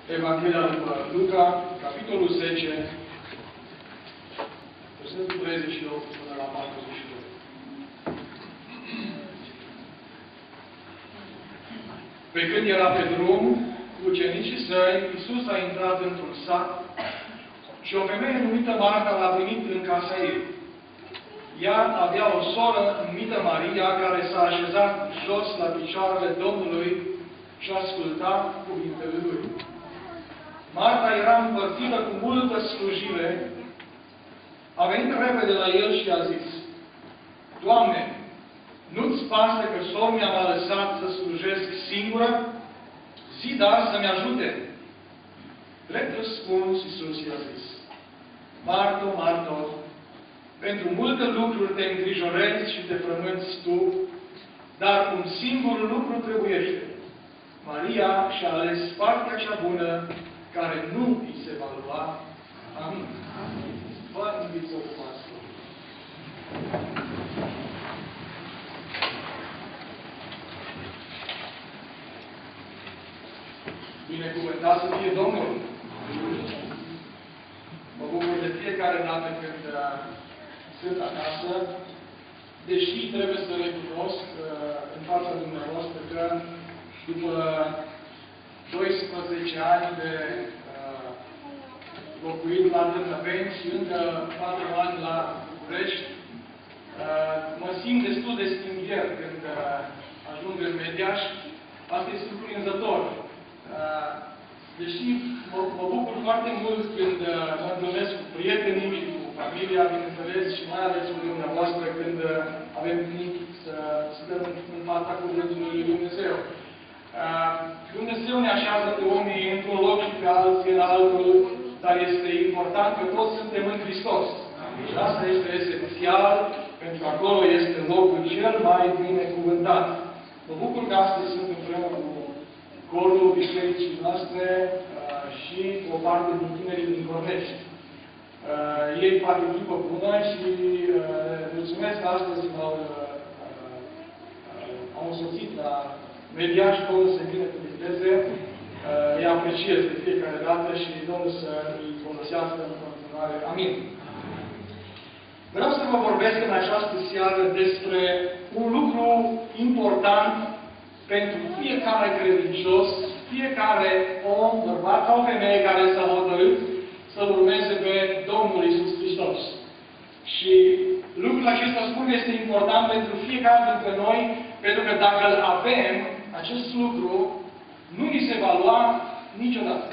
Evanghelia după Luca, capitolul 10, versetul 38 până la 42. Pe când era pe drum cu ucenicii săi, Iisus a intrat într-un sat și o femeie numită Marta l-a primit în casa ei. Ea avea o soră numită Maria, care s-a așezat jos la picioarele Domnului și asculta cuvintele Lui. Marta era împărțită cu multă slujire. A venit repede la el și a zis: Doamne, nu-ți pasă că sora mea m-a lăsat să slujesc singură? Zi dar să-mi ajute. Drept răspuns, Iisus i-a zis: Marto, Marto, pentru multe lucruri te îngrijorezi și te frămânți tu, dar un singur lucru trebuiește. Maria și-a ales partea cea bună, care nu îi se va lua. Amin. Vă invit să ocupați. Binecuvântat să fie Domnul! Mă bucur de fiecare dată când sunt acasă, deși trebuie să recunosc în fața dumneavoastră că după 12 ani de locuit la Târnăveni și încă 4 ani la București, mă simt destul de stingher când ajung în Mediaș. Asta este surprinzător. Deși mă bucur foarte mult când mă întâlnesc cu prietenii și cu familia, bineînțeles, și mai ales cu dumneavoastră când avem timp să stăm în fața Cuvântului Lui Dumnezeu. Dumnezeu ne așează pe oamenii într-un loc și pe alții în altul, dar este important că toți suntem în Hristos. Și asta este esențial, pentru că acolo este locul cel mai binecuvântat. Mă bucur că astăzi sunt împreună cu corul bisericii noastre și o parte din tinerii din Cornești. Ei fac echipă bună și mulțumesc că astăzi au însoțit la Mediaș, Domnul să binecuvânteze. Îi apreciez de fiecare dată și Domnul să îi folosească în continuare. Amin. Vreau să vă vorbesc în această seară despre un lucru important pentru fiecare credincios, fiecare om, bărbat sau femeie care s-a hotărât să-L urmeze pe Domnul Iisus Hristos. Și lucrul acesta, spun, este important pentru fiecare dintre noi, pentru că dacă îl avem, acest lucru nu ni se va lua niciodată.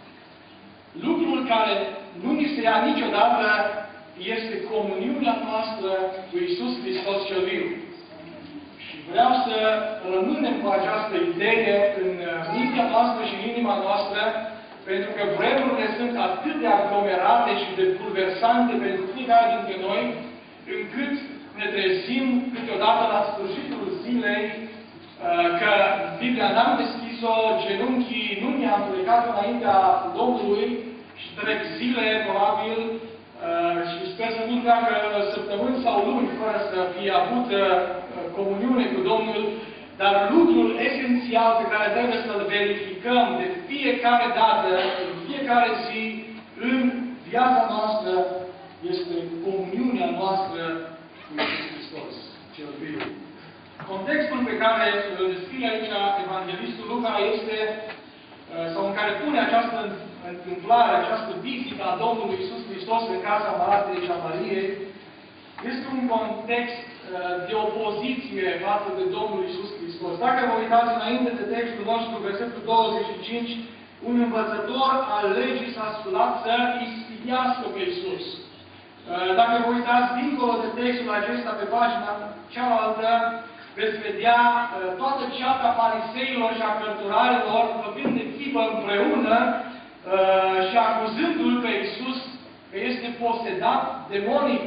Lucrul care nu ni se ia niciodată este comuniunea noastră cu Iisus Hristos cel viu. Și vreau să rămânem cu această idee în mintea noastră și în inima noastră, pentru că vremurile sunt atât de aglomerate și de bulversante pentru fiecare dintre noi, încât ne trezim câteodată la sfârșitul zilei că Biblia n-am deschis-o, genunchii nu ne-am plecat înaintea Domnului și trec zile, probabil, și sper să nu treacă săptămâni sau luni fără să fie avut comuniune cu Domnul, dar lucrul esențial pe care trebuie să-l verificăm de fiecare dată, în fiecare zi, în viața noastră, este comuniunea noastră cu Iisus Hristos, cel viu. Contextul pe care îl descrie aici Evanghelistul Luca este, sau în care pune această întâmplare, această vizită a Domnului Iisus Hristos în casa Martei și a Mariei, este un context de opoziție față de Domnul Iisus Hristos. Dacă vă uitați înainte de textul nostru, versetul 25, un învățător al legii s-a sculat să ispitească pe Iisus. Dacă vă uitați dincolo de textul acesta pe pagina cealaltă, veți vedea toată ceata fariseilor și a cărturarilor făcând de chipă împreună și acuzându-L pe Iisus că este posedat demonic,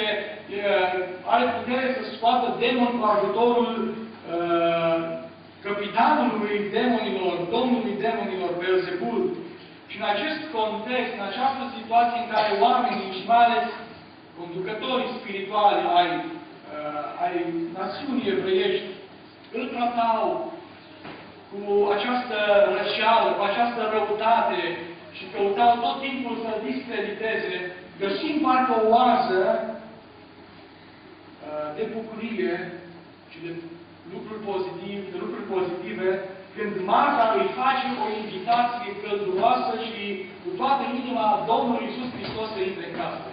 are putere să scoată demoni cu ajutorul capitanului demonilor, domnului demonilor, Beelzebul. Și în acest context, în această situație în care oamenii, și mai ales conducătorii spirituali ai națiunii evreiești, îl tratau cu această răceală, cu această răutate și căutau tot timpul să discrediteze, găsim parcă o oază de bucurie și de lucruri pozitive, când Marta îi face o invitație călduroasă și cu toată inima Domnului Iisus Hristos să intre în casă.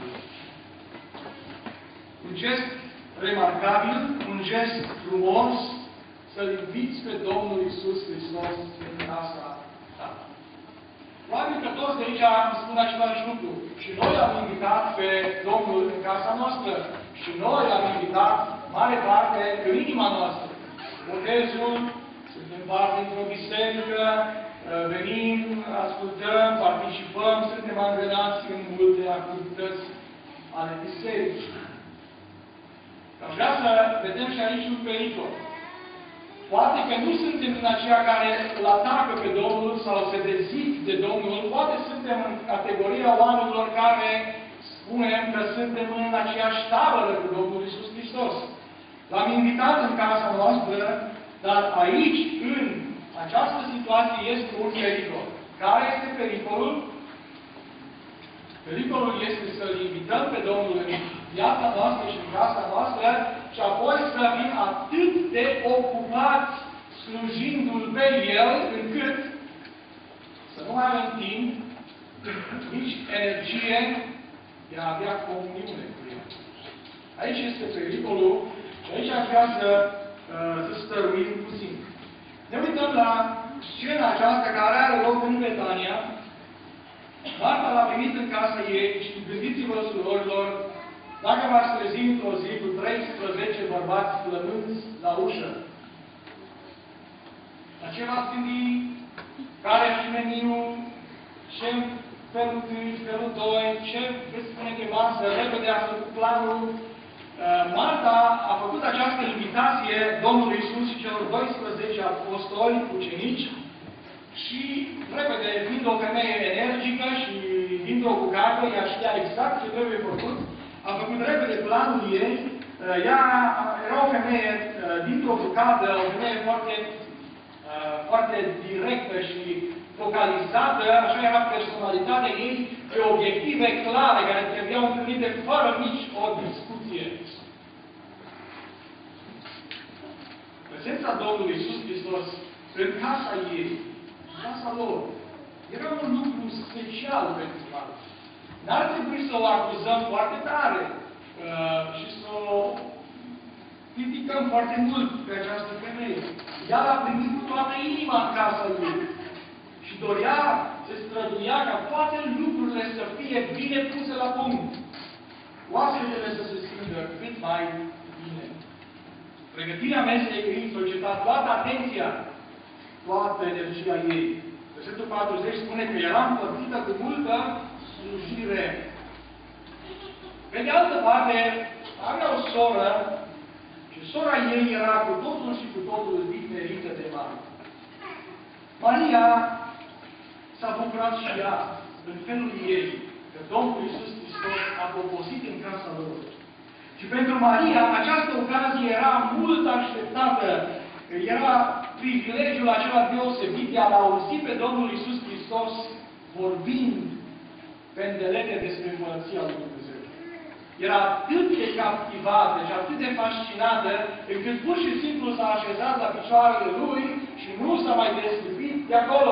Un gest remarcabil, un gest frumos, să-L inviți pe Domnul Iisus Hristos în casa ta. Probabil că toți de aici îmi spun același lucru. Și noi am invitat pe Domnul în casa noastră. Și noi am invitat mare parte în inima noastră. Botezul, suntem parte într-o biserică, venim, ascultăm, participăm, suntem angrenați în multe activități ale bisericii. Aș vrea să vedem și aici un pericol. Poate că nu suntem din aceia care îl atacă pe Domnul sau se dezic de Domnul, poate suntem în categoria oamenilor care spunem că suntem în aceeași tabără cu Domnul Iisus Hristos. L-am invitat în casa noastră, dar aici, în această situație, este un pericol. Care este pericolul? Pericolul este să-L invităm pe Domnul în viața noastră și în casa noastră și apoi să fim atât de ocupați slujindu-L pe El, încât să nu mai avem timp, nici energie de a avea comuniune cu El. Aici este pericolul și aici aș vrea să stăruim puțin. Ne uităm la scena aceasta care are loc în Betania. Marta l-a primit în casa ei și gândiți-vă, surorilor, dacă v-ați trezit într-o zi cu 13 bărbați plămânți la ușă, la ce v-ați gândit? Care ar fi meniul? Ce felul 1, felul 2? Ce veți spune pe masă? Repede a făcut planul. Marta a făcut această invitație Domnului Iisus și celor 12 apostoli, ucenici, și, repede, fiind o femeie energică și fiind o bucată, ea știa exact ce trebuie făcut, a făcut repede planul ei. Ea era o femeie dintr-o bucată, o femeie foarte directă și focalizată, așa era personalitatea ei, pe obiective clare, care trebuiau întâlnite fără nici o discuție. Prezența Domnului Iisus Hristos în casa ei, în casa lor, era un lucru special pentru Marta. N-ar trebui să o acuzăm foarte tare și să o criticăm foarte mult pe această femeie. Ea l-a primit cu toată inima în casa ei. Și dorea, se străduia ca toate lucrurile să fie bine puse la punct. Oaspetele să se simtă cât mai bine. Pregătirea mesei ei solicita toată atenția, toată energia ei. Versetul 40 spune că era împărțită cu multă slujire. Pe de altă parte, avea o soră și sora ei era cu totul și cu totul diferită de Maria. Maria s-a bucurat și ea, în felul ei, că Domnul Iisus Hristos a poposit în casa lor. Și pentru Maria, această ocazie era mult așteptată. Era privilegiul acela deosebit de a auzi pe Domnul Iisus Hristos vorbind pendelete despre Împărăția lui Dumnezeu. Era atât de captivată și atât de fascinată, încât pur și simplu s-a așezat la picioarele lui și nu s-a mai deslipit de acolo.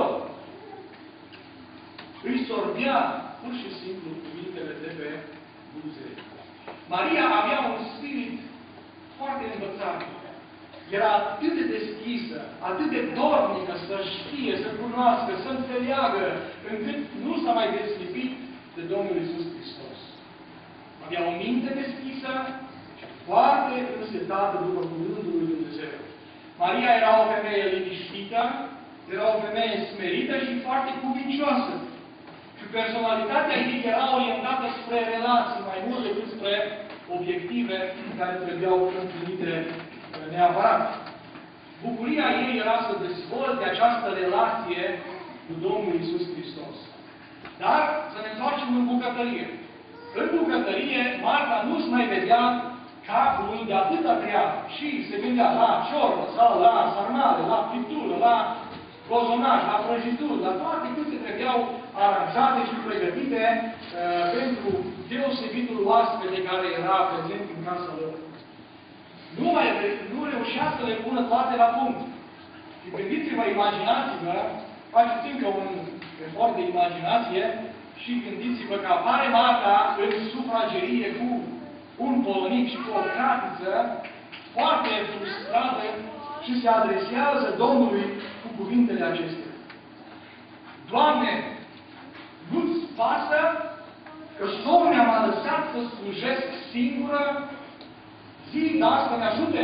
Îi sorbea pur și simplu cuvintele de pe buze. Maria avea un spirit foarte învățat. Era atât de deschisă, atât de dornică să știe, să cunoască, să înțeleagă, încât nu s-a mai deslipit de Domnul Iisus Hristos. Avea o minte deschisă și foarte însetată după cuvântul lui Dumnezeu. Maria era o femeie liniștită, era o femeie smerită și foarte cuvincioasă. Și personalitatea ei era orientată spre relații, mai mult decât spre obiective care trebuiau împlinite neapărat. Bucuria ei era să dezvolte această relație cu Domnul Iisus Hristos. Dar să ne întoarcem în bucătărie. În bucătărie, Marta nu-ți mai vedea capul de atâta treabă. Și se gândea la ciorbă, sau la sarmale, la friptură, la cozonaj, la prăjituri, la toate câte trebuiau aranjate și pregătite pentru deosebitul oaspete care era prezent în casa lor. Nu reușea să le pună toate la punct. Și gândiți-vă, imaginați-vă, faceți încă un efort de imaginație și gândiți-vă că apare Marta în sufragerie cu un polonic și cu o cratiță, foarte frustrată, și se adresează Domnului cu cuvintele acestea. Doamne, nu-ți pasă că sora mea m-a lăsat să slujesc singură? Zi, da, să ne ajute!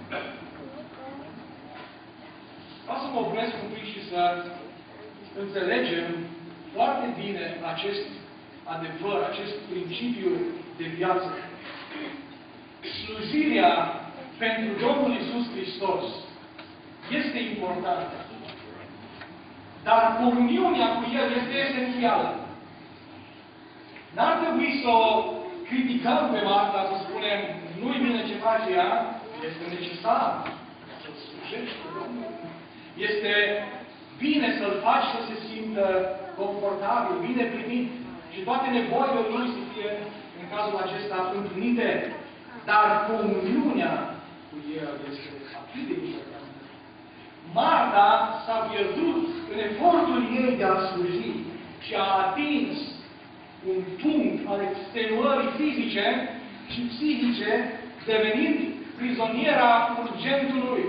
Vreau să mă opresc un pic și să înțelegem foarte bine acest adevăr, acest principiu de viață. Slujirea pentru Domnul Iisus Hristos este importantă. Dar comuniunea cu El este esențială. N-ar trebui să o criticăm pe Marta, să spunem, nu-i bine ce face ea, este necesar să slujești pe Domnul. Este bine să-L faci să se simtă confortabil, bine primit și toate nevoile Lui să fie, în cazul acesta, împlinite. Dar comuniunea cu El este atât de importantă. Marta s-a pierdut în efortul ei de a sluji și a atins un punct al extenuării fizice și psihice, devenind prizoniera urgentului.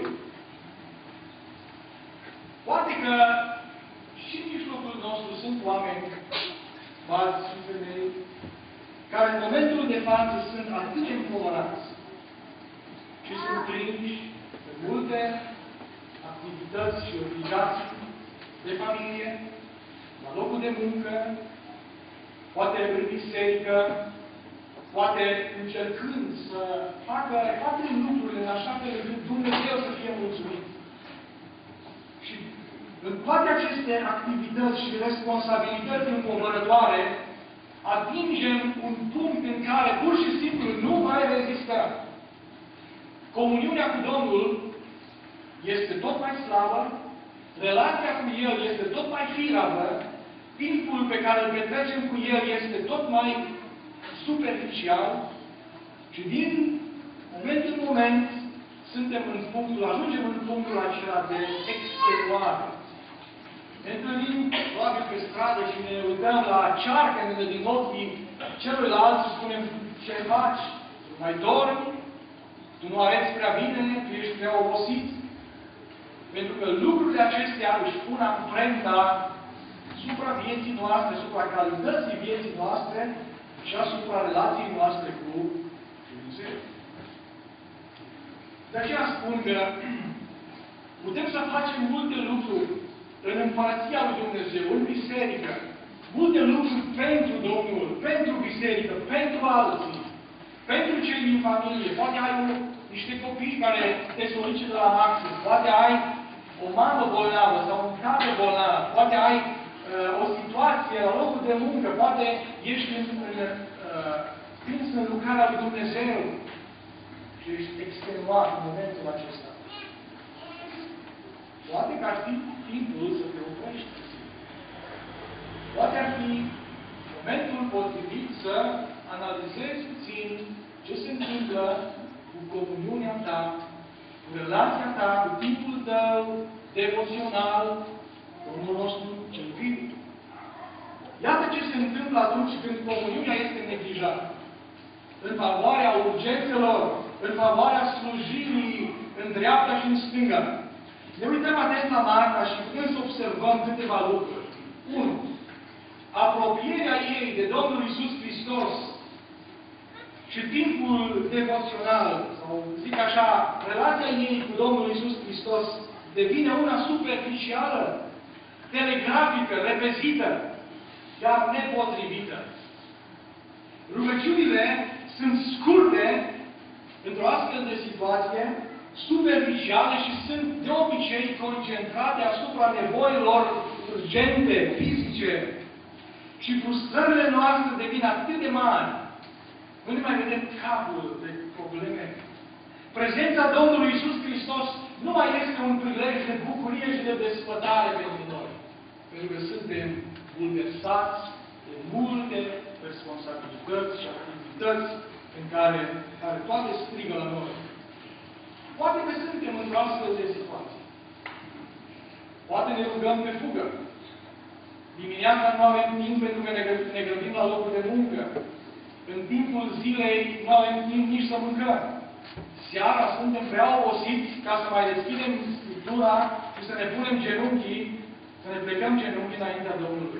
Poate că și în mijlocul nostru sunt oameni, bărbați și femei, care în momentul de față sunt atât de împovărați și sunt prinși de multe activități și obligații de familie, la locul de muncă, poate în biserică, poate încercând să facă toate lucrurile în așa fel încât Dumnezeu să fie mulțumit. Și în toate aceste activități și responsabilități împovărătoare, atingem un punct în care pur și simplu nu mai rezistăm. Comuniunea cu Domnul este tot mai slabă, relația cu El este tot mai firavă, timpul pe care îl petrecem cu El este tot mai superficial și din moment în moment ajungem în punctul acela de extenuare. Ne întâlnim probabil pe stradă și ne uităm la cearcănele din ochii celuilalt și spunem, ce faci? Tu mai dormi? Tu nu arăți prea bine? Tu ești prea obosit? Pentru că lucrurile acestea își pun amprenta asupra vieții noastre, asupra calității vieții noastre și asupra relației noastre cu Dumnezeu. De aceea spun că putem să facem multe lucruri în Împărăția lui Dumnezeu, în biserică, multe lucruri pentru Domnul, pentru biserică, pentru alții, pentru cei din familie. Poate ai niște copii care te solicită la maxim, poate ai o mamă bolnavă sau un tată bolnav, poate ai o situație la locul de muncă, poate ești prins în lucrarea lui Dumnezeu și ești extenuat în momentul acesta. Poate că ar fi timpul să te oprești. Poate ar fi momentul potrivit să analizezi puțin ce se întâmplă cu comuniunea ta, cu relația ta, cu timpul tău devoțional, Domnul nostru cel viu. Iată ce se întâmplă atunci când comuniunea este neglijată. În favoarea urgențelor, în favoarea slujirii în dreapta și în stânga. Ne uităm atent la Marta și putem să observăm câteva lucruri. 1. Apropierea ei de Domnul Iisus Hristos și timpul devoțional, sau zic așa, relația ei cu Domnul Iisus Hristos devine una superficială, telegrafică, repezită, dar nepotrivită. Rugăciunile sunt scurte într-o astfel de situație, superficiale și sunt de obicei concentrate asupra nevoilor urgente, fizice. Și frustrările noastre devin atât de mari. Nu ne mai vedem capul de probleme. Prezența Domnului Iisus Hristos nu mai este un prilej de bucurie și de despătare pentru noi. Pentru că suntem bulversați de multe responsabilități și activități în care toate strigă la noi. Poate că suntem într-o astfel de situație. Poate ne rugăm pe fugă. Dimineața nu avem timp pentru că ne grăbim la locul de muncă. În timpul zilei nu avem timp nici să mâncăm. Seara suntem prea obosiți ca să mai deschidem Scriptura și să ne punem genunchii, să ne plecăm genunchii înaintea Domnului.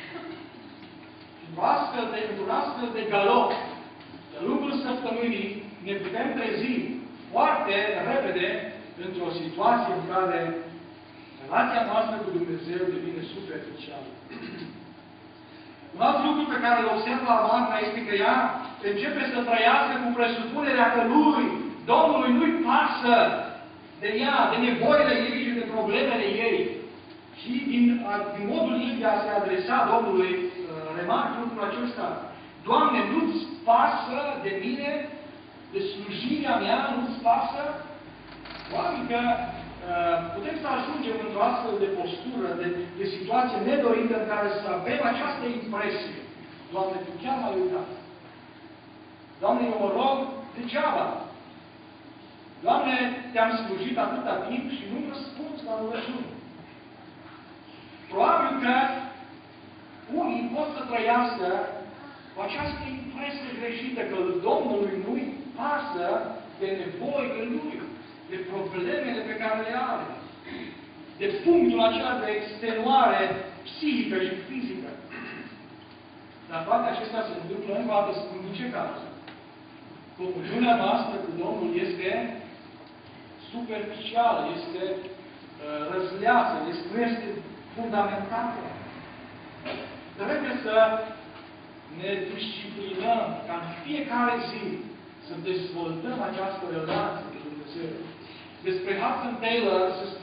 Într-un astfel de galop, de lungul săptămânii, ne putem trezi foarte repede într-o situație în care relația noastră cu Dumnezeu devine superficială. Un alt lucru pe care îl observ la Marta este că ea începe să trăiască cu presupunerea că Domnului nu-i pasă de ea, de nevoile ei și de problemele ei. Și din modul ei de a se adresa Domnului, remarc lucrul acesta. Doamne, nu-ți pasă de mine, de slujirea mea, nu-ți pasă? Probabil că putem să ajungem într-o astfel de postură, de situație nedorită în care să avem această impresie. Doamne, Tu chiar m-ai uitat. Doamne, eu mă rog degeaba. Doamne, Te-am slujit atâta timp și nu-mi răspuns la rugăciune. Probabil că unii pot să trăiască cu această impresie greșită că Domnului nu-i pasă de nevoile Lui, de problemele pe care le are, de punctul acela de extenuare psihică și fizică. Dar toate acestea se întâmplă încă o dată, spun din ce caz. Comuniunea noastră cu Domnul este superficială, este răzleasă, nu este fundamentată. Trebuie să ne disciplinăm ca în fiecare zi să dezvoltăm această relație cu Dumnezeu. Despre Hudson Taylor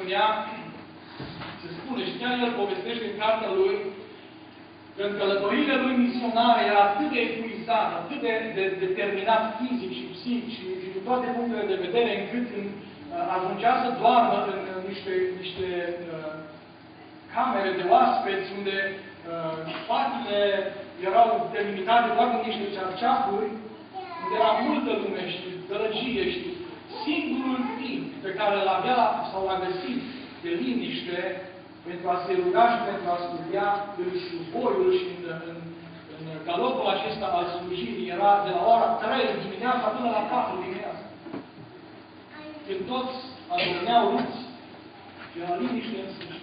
se spune, și chiar el povestește în cartea lui, că în călătoriile lui misionare era atât de epuizat, atât de determinat fizic și psihic și din toate punctele de vedere, încât ajungea să doarmă în niște camere de oaspeți, unde patile erau delimitate doar cu niște cearceafuri, unde era multă lume și gălăgie și singurul timp pe care îl avea sau l-a găsit de liniște pentru a se ruga și pentru a studia în șuvoiul și în galopul acesta al slujirii era de la ora 3 dimineața până la 4 dimineața. Când toți adormeau râți și era liniște în sfârșit.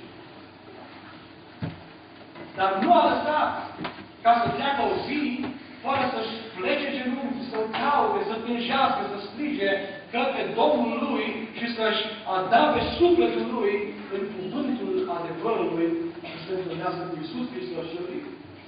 Dar nu a lăsat ca să treacă o zi fără să-și plece genunchi, să-L caute, să tânjească, să strige către Domnul Lui și să-și adapte sufletul Lui în cuvântul adevărului și să întâlnească cu Iisus Hristos cel viu.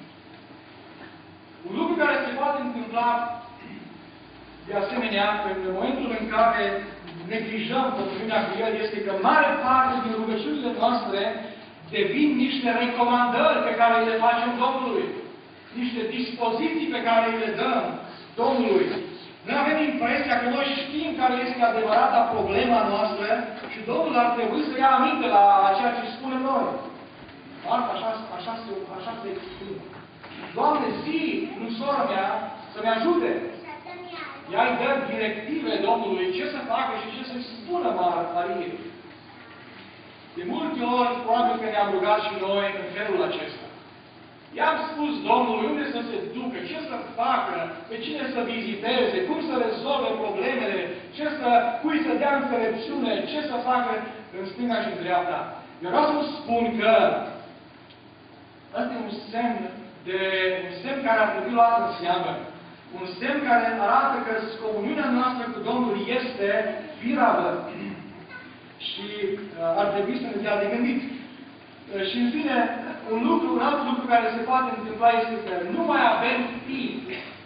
Un lucru care se poate întâmpla de asemenea, în momentul în care neglijăm comuniunea cu El, este că mare parte din rugăciunile noastre devin niște recomandări pe care le facem Domnului. Niște dispoziții pe care le dăm Domnului. Noi avem impresia că noi știm care este adevărata problema noastră și Domnul ar trebui să ia aminte la ceea ce spunem noi. Marta așa se exprimă. Doamne, zi în sora mea să-mi ajute. Ea îi dă directive Domnului ce să facă și ce să-i spună Mariei. De multe ori, probabil că ne-am rugat și noi în felul acesta. I-am spus Domnului unde să se ducă, ce să facă, pe cine să viziteze, cum să rezolve problemele, cui să dea înțelepciune, ce să facă în stânga și în dreapta. Eu vreau să spun că ăsta e un semn care ar trebui luat în seamă. Un semn care arată că comuniunea noastră cu Domnul este firavă. Și ar trebui să ne dea de gândit. Și în fine, un alt lucru care se poate întâmpla este că nu mai avem timp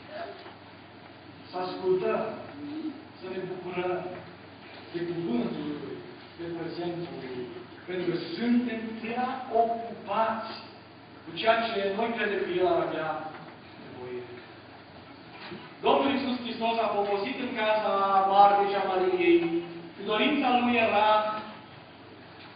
să ascultăm, să ne bucurăm de cuvântul Lui, de prezența Lui. Pentru că suntem prea ocupați cu ceea ce noi credem că El ar avea nevoie. Domnul Iisus Hristos a poposit în casa Martei și a Mariei și dorința Lui era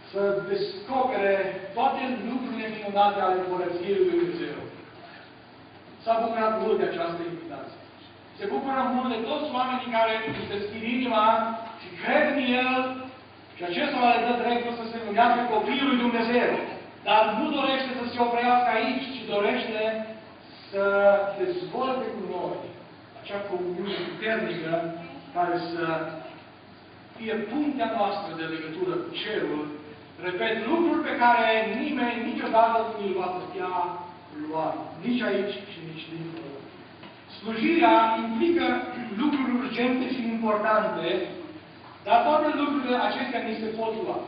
să descopere toate lucrurile minunate ale Împărăției lui Dumnezeu. S-a bucurat mult de această invitație. Se bucură mult de toți oamenii care își deschid inima și cred în El și acesta le dă dreptul să se numească Copilul lui Dumnezeu. Dar nu dorește să se oprească aici, ci dorește să dezvolte cu noi acea comuniune puternică care să fie puntea noastră de legătură cu cerul. Repet, lucruri pe care nimeni niciodată nu îl va putea lua. Nici aici și nici dincolo. Slujirea implică lucruri urgente și importante, dar toate lucrurile acestea ni se pot lua.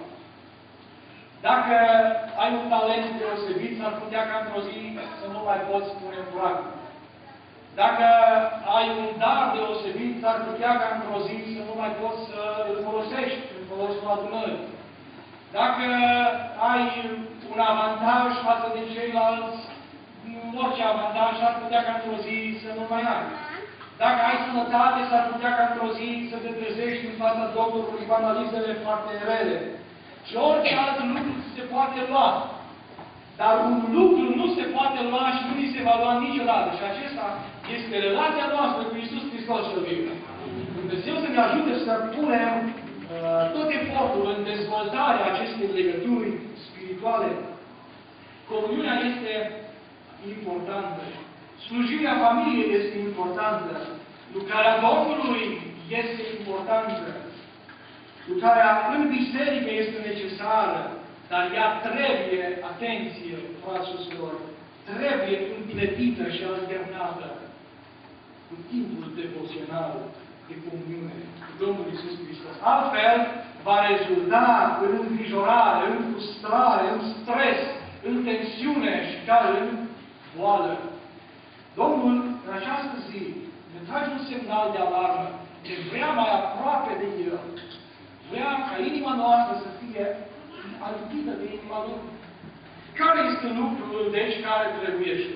Dacă ai un talent deosebit, s-ar putea ca într-o zi să nu mai poți pune în practică. Dacă ai un dar deosebit, s-ar putea ca într-o zi să nu mai poți să îl folosești în folosul adunării. Dacă ai un avantaj față de ceilalți, orice avantaj, s-ar putea ca într-o zi să nu mai ai. Dacă ai sănătate, s-ar putea ca într-o zi să te trezești în fața doctorului cu analizele foarte rele. Și orice alt lucru se poate lua. Dar un lucru nu se poate lua și nu ni se va lua niciodată. Și acesta este relația noastră cu Iisus Hristos cel viu. Dumnezeu să ne ajute să punem tot efortul în dezvoltarea acestei legături spirituale. Comuniunea este importantă. Slujirea familiei este importantă. Lucrarea Domnului este importantă. Lucrarea în biserică este necesară, dar ea trebuie, atenție, fraților, trebuie împletită și alternată cu timpul devoțional de comuniune cu Domnul Iisus Hristos. Altfel, va rezulta în îngrijorare, în frustrare, în stres, în tensiune și chiar în boală. Domnul, în această zi, ne trage un semnal de alarmă, ne vrea mai aproape de El. Vrea ca inima noastră să fie alipită de inima Lui. Care este lucrul, deci, care trebuiește?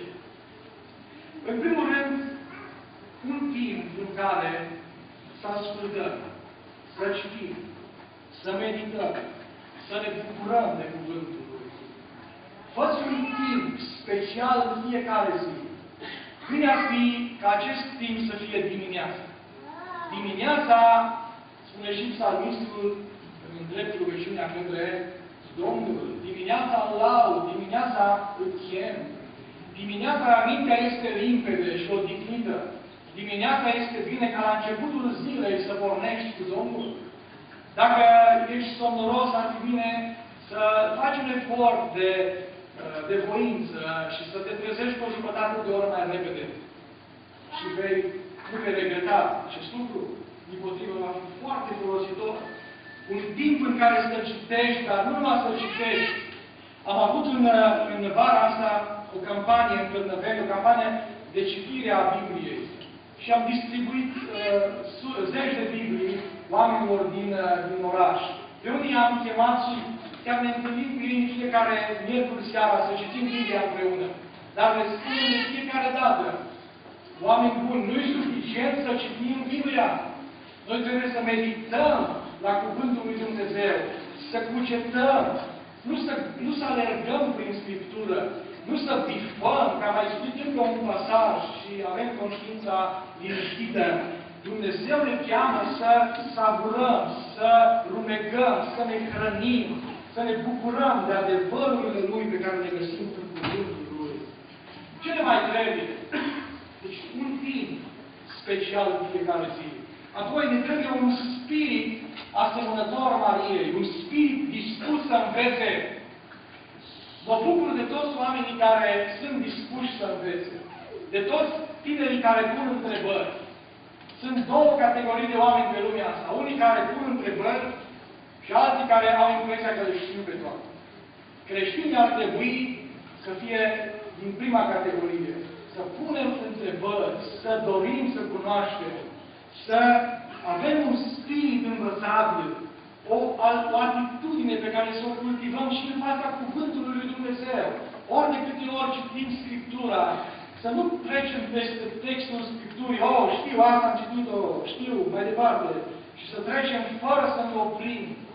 În primul rând, un timp în care să ascultăm, să citim, să medităm, să ne bucurăm de Cuvântul Lui. Fă-ți un timp special în fiecare zi. Bine ar fi ca acest timp să fie dimineața. Dimineața, spune și psalmistul, în drept rugăciunea către Domnul, dimineața îl laud, dimineața îl chem. Dimineața mintea este limpede și odihnită. Dimineața este bine ca la începutul zilei să pornești cu Domnul. Dacă ești somnoros, ar fi bine să faci un efort de voință și să te trezești cu o jumătate de oră mai repede. Și nu vei regreta acest lucru. Dimpotrivă, va fi foarte folositor. Un timp în care să citești, dar nu numai să citești. Am avut în vara asta o campanie în Târnăveni, o campanie de citire a Bibliei. Și am distribuit zeci de Biblii oamenilor din oraș. Pe unii am chemat și chiar ne întâlnim cu ei în fiecare miercuri seara să citim Biblia împreună. Dar le spunem de fiecare dată, oameni buni, nu e suficient să citim Biblia. Noi trebuie să medităm la Cuvântul lui Dumnezeu, să cugetăm, nu să alergăm prin Scriptură, nu să bifăm, că mai citit încă un pasaj și avem conștiința liniștită. Dumnezeu ne cheamă să savurăm, să rumegăm, să ne hrănim, să ne bucurăm de adevărurile Lui pe care le găsim în Cuvântul Lui. Ce ne mai trebuie? Deci un timp special în fiecare zi. Apoi ne trebuie un spirit asemănător Mariei, un spirit dispus să învețe. Mă bucur de toți oamenii care sunt dispuși să învețe. De toți tinerii care pun întrebări. Sunt două categorii de oameni pe lumea asta. Unii care pun întrebări și alții care au impresia că le știu pe toate. Creștinii ar trebui să fie din prima categorie. Să punem întrebări, să dorim să cunoaștem, să avem un spirit învățabil, o atitudine pe care să o cultivăm și în fața Cuvântului lui Dumnezeu. Ori de câte ori citim Scriptura, să nu trecem peste textul Scripturii, știu, asta am citit-o, știu, mai departe, și să trecem fără să ne oprim,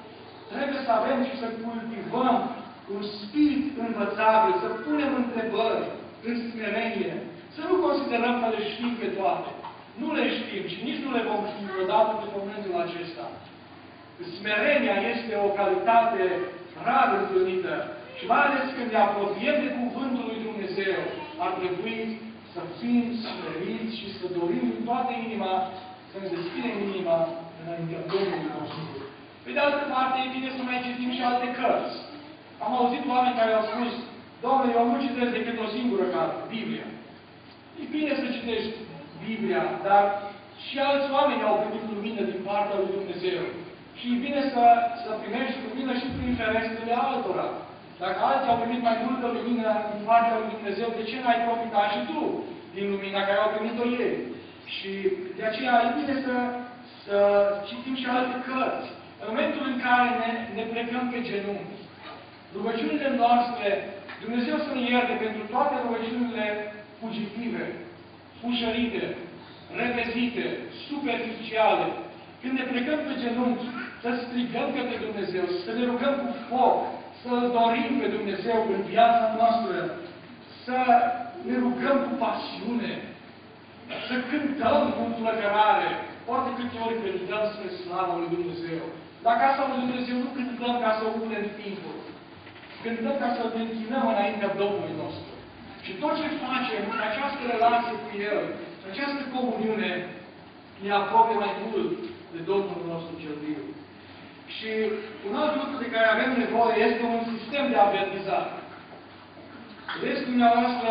trebuie să avem și să cultivăm un spirit învățabil, să punem întrebări în smerenie, să nu considerăm că le știm pe toate. Nu le știm și nici nu le vom ști vreodată pe pământul acesta. Smerenia este o calitate rar întâlnită și mai ales când ne apropiem de Cuvântul lui Dumnezeu, ar trebui să fim smeriți și să dorim din toată inima, să ne deschidem inima înaintea Domnului nostru. Pe de altă parte, e bine să mai citim și alte cărți. Am auzit oameni care au spus, Doamne, eu nu citesc decât o singură carte, Biblia. E bine să citești Biblia, dar și alți oameni au primit lumină din partea lui Dumnezeu. Și e bine să primești lumină și prin ferestrele altora. Dacă alții au primit mai multă lumină din partea lui Dumnezeu, de ce n-ai profitat și tu din lumina care au primit-o ei? Și de aceea e bine să citim și alte cărți. În momentul în care ne plecăm pe genunchi, rugăciunile noastre, Dumnezeu să ne ierte pentru toate rugăciunile fugitive, fușărite, repezite, superficiale. Când ne plecăm pe genunchi, să strigăm către Dumnezeu, să ne rugăm cu foc, să-L dorim pe Dumnezeu în viața noastră, să ne rugăm cu pasiune, să cântăm cu înflăcărare, poate câte ori cântăm spre slavă lui Dumnezeu. La casa lui Dumnezeu nu cântăm ca să umplem timpul, cântăm ca să ne închinăm înaintea Domnului nostru. Și tot ce facem în această relație cu El, în această comuniune, ne apropie mai mult de Domnul nostru cel viu. Și un alt lucru de care avem nevoie este un sistem de avertizare. Vedeți dumneavoastră,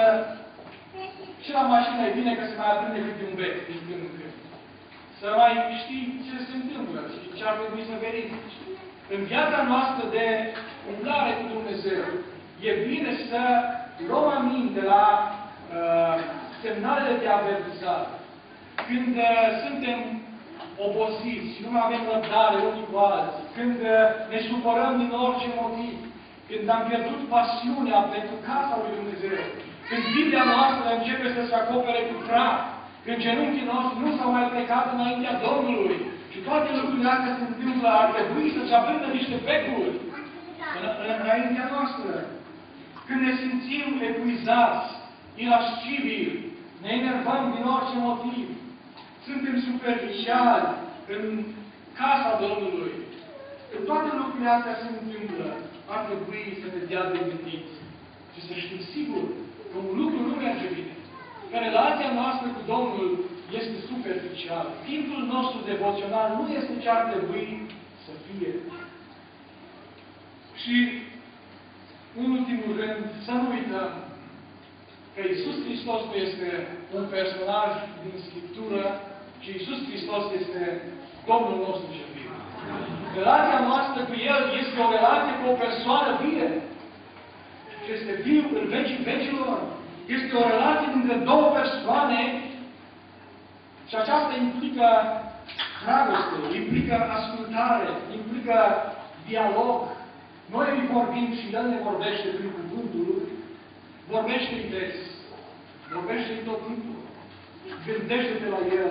și la mașină e bine că se mai aprinde câte un bec din când în când. Să mai știi ce se întâmplă și ce ar trebui să verifici. În viața noastră de umblare cu Dumnezeu, e bine să luăm aminte la semnalele de avertizare. Când suntem obosiți și nu mai avem răbdare unii cu alții, când ne supărăm din orice motiv, când am pierdut pasiunea pentru casa lui Dumnezeu, când Biblia noastră începe să se acopere cu praf, când genunchii noștri nu s-au mai plecat înaintea Domnului și toate lucrurile astea se întâmplă, ar trebui să-și aprindă niște becuri înaintea noastră. Când ne simțim epuizați, irascibili, ne enervăm din orice motiv, suntem superficiali în casa Domnului. Când toate lucrurile astea se întâmplă, ar trebui să ne dea de gândit și să știm sigur că un lucru nu merge bine. Că relația noastră cu Domnul este superficială. Timpul nostru devoțional nu este ce ar trebui să fie. Și, în ultimul rând, să nu uităm că Iisus Hristos nu este un personaj din Scriptură, ci Iisus Hristos este Domnul nostru cel viu. Relația noastră cu El este o relație cu o persoană vie. Și este viu în vecii vecilor. Este o relație dintre două persoane și aceasta implică dragoste, implică ascultare, implică dialog. Noi îi vorbim și El ne vorbește prin cuvântul Lui. Vorbește-i des. Vorbește-i tot timpul. Gândește-te la El.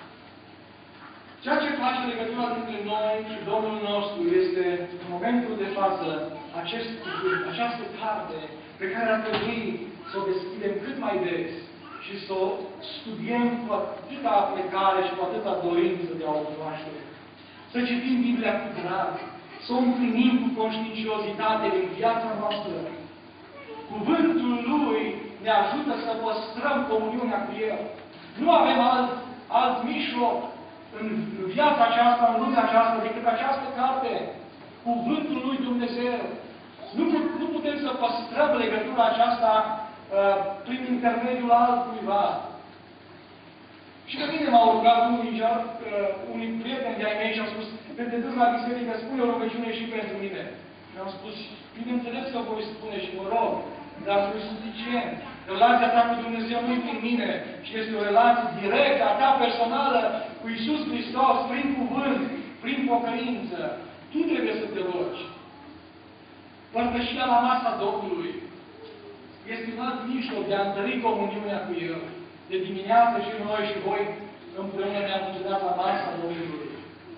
Ceea ce face legătura dintre noi și Domnul nostru este, în momentul de față, acest cuvânt, această carte pe care ar trebui să o deschidem cât mai des și să o studiem cu atâta aplicare și cu atâta dorință de a o cunoaște. Să citim Biblia cu drag, să o împlinim cu conștiinciozitate în viața noastră. Cuvântul Lui ne ajută să păstrăm comuniunea cu El. Nu avem alt mijloc în viața aceasta, în lumea aceasta, decât această carte. Cuvântul lui Dumnezeu. Nu putem să păstrăm legătura aceasta prin intermediul altcuiva. Și pe mine m-au rugat unii prieteni de-ai mei și au spus, când te duci la biserică, spune o rugăciune și pentru mine. Și am spus, bineînțeles că voi spune și mă rog, dar nu e suficient. Relația ta cu Dumnezeu nu e prin mine, ci este o relație directă, a ta personală, cu Iisus Hristos, prin cuvânt, prin pocăință. Tu trebuie să te rogi. Părtășia la masa Domnului este un alt mijloc de a întări comuniunea cu El. De dimineață și noi și voi împreună ne-am închinat la masa Domnului.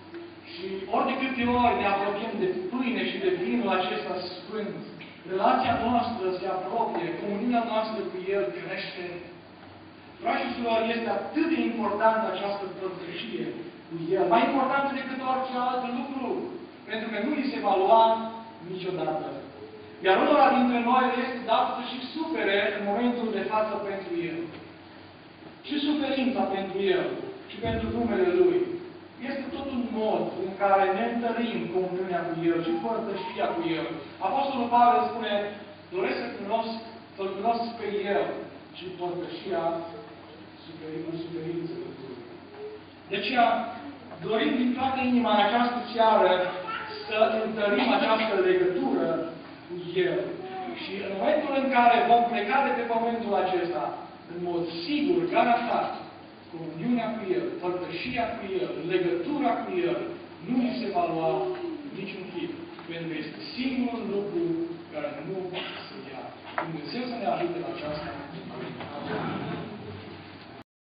Și ori de câte ori ne apropiem de pâine și de vinul acesta sfânt, relația noastră se apropie, comuniunea noastră cu El crește. Frați și surori, este atât de importantă această părtășie cu El, mai importantă decât orice alt lucru, pentru că nu îi se va lua niciodată. Iar unora dintre noi este dat să-și sufere în momentul de față pentru El. Și suferința pentru El și pentru numele Lui este tot un mod în care ne întărim comuniunea cu El și părtășia cu El. Apostolul Pavel spune, doresc să-L cunosc pe El și părtășia suferințelor Lui. De aceea, dorim din toată inima în această seară să întărim această legătură cu El. Și în momentul în care vom pleca de pe pământul acesta, în mod sigur, garantat, comuniunea cu El, părtășia cu El, legătura cu El, nu ni se va lua niciun chip. Pentru că este singurul lucru care nu se ia. Dumnezeu să ne ajute la aceasta.